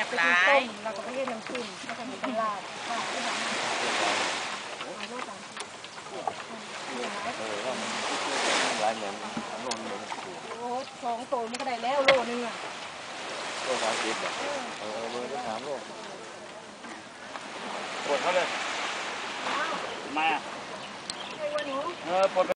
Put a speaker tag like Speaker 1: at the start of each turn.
Speaker 1: บหลายเราก็ไปเรียนน้ำจิ้มก็จะมีตลาดที่ร้านเอาโลกัน
Speaker 2: หลายเหมือนโลนึง
Speaker 1: โอ้2 ตัวมันก็ได้แล้วโลนึงอ่ะ
Speaker 2: โล30แบบเบอร์ได้3 โลปวดเขาเลยมาไอ้วันหนูปวด